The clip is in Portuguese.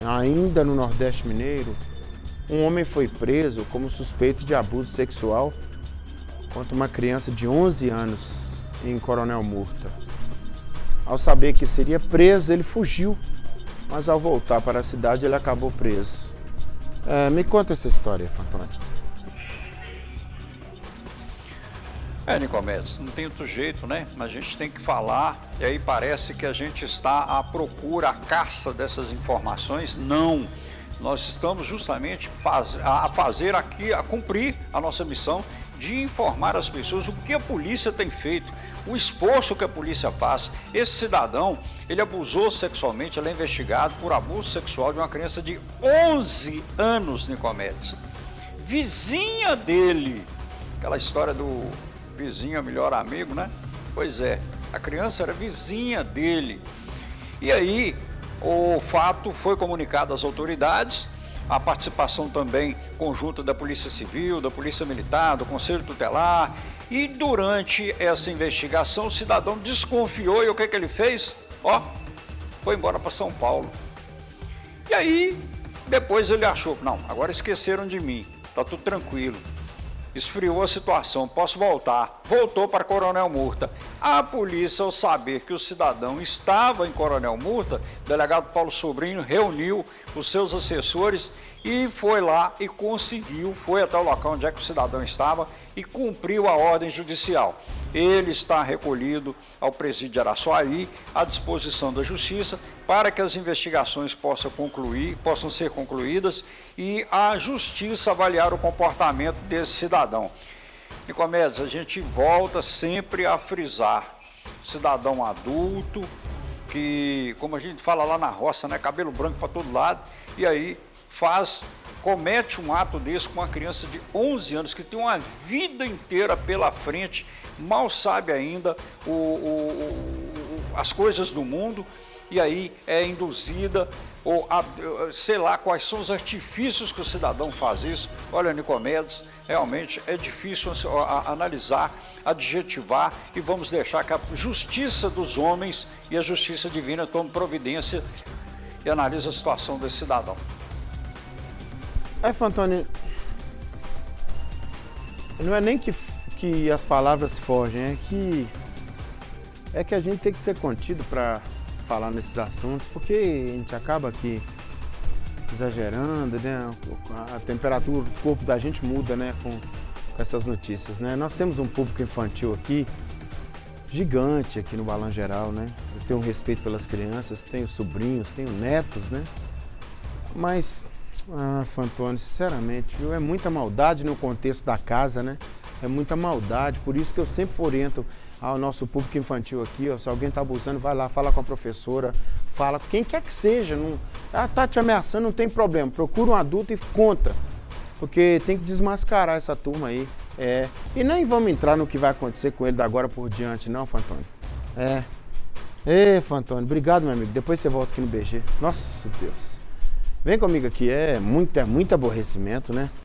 ainda no Nordeste Mineiro, um homem foi preso como suspeito de abuso sexual contra uma criança de 11 anos em Coronel Murta. Ao saber que seria preso, ele fugiu, mas ao voltar para a cidade ele acabou preso. Me conta essa história, Fantoni. Nicomedes, não tem outro jeito, né? Mas a gente tem que falar, e aí parece que a gente está à procura, à caça dessas informações. Não, nós estamos justamente a cumprir a nossa missão de informar as pessoas o que a polícia tem feito, o esforço que a polícia faz. Esse cidadão, ele abusou sexualmente, ele é investigado por abuso sexual de uma criança de 11 anos, Nicomedes. Vizinha dele, aquela história do vizinho é melhor amigo, né? Pois é, a criança era vizinha dele. E aí, o fato foi comunicado às autoridades, a participação também conjunta da Polícia Civil, da Polícia Militar, do Conselho Tutelar. E durante essa investigação, o cidadão desconfiou e o que ele fez? Foi embora para São Paulo. E aí, depois ele achou, não, agora esqueceram de mim, tá tudo tranquilo. Esfriou a situação, posso voltar. Voltou para Coronel Murta. A polícia, ao saber que o cidadão estava em Coronel Murta, o delegado Paulo Sobrinho reuniu os seus assessores e foi lá e conseguiu, foi até o local onde é que o cidadão estava e cumpriu a ordem judicial. Ele está recolhido ao presídio de Araçuaí, à disposição da Justiça, para que as investigações possam ser concluídas e a Justiça avaliar o comportamento desse cidadão. Nicomedes, a gente volta sempre a frisar, cidadão adulto, que, como a gente fala lá na roça, né, cabelo branco para todo lado, e aí comete um ato desse com uma criança de 11 anos, que tem uma vida inteira pela frente, mal sabe ainda as coisas do mundo, e aí é induzida, ou sei lá quais são os artifícios que o cidadão faz isso. Olha, Nicomedes, realmente é difícil analisar, adjetivar, e vamos deixar que a justiça dos homens e a justiça divina tome providência e analise a situação desse cidadão. Fantoni, não é nem que as palavras fogem, é que a gente tem que ser contido para falar nesses assuntos, porque a gente acaba aqui exagerando, né? A temperatura do corpo da gente muda, né, com essas notícias, né? Nós temos um público infantil aqui gigante aqui no Balanço Geral, né? Eu tenho um respeito pelas crianças, tenho sobrinhos, tenho netos, né? Mas, Fantoni, sinceramente, viu? É muita maldade no contexto da casa, né? É muita maldade, por isso que eu sempre oriento ao nosso público infantil aqui, se alguém está abusando, vai lá, fala com a professora, fala, quem quer que seja, tá te ameaçando, não tem problema, procura um adulto e conta, porque tem que desmascarar essa turma aí, e nem vamos entrar no que vai acontecer com ele da agora por diante, não, Fantoni. Fantoni, obrigado, meu amigo, depois você volta aqui no BG, nossa Deus, vem comigo aqui, muito aborrecimento, né?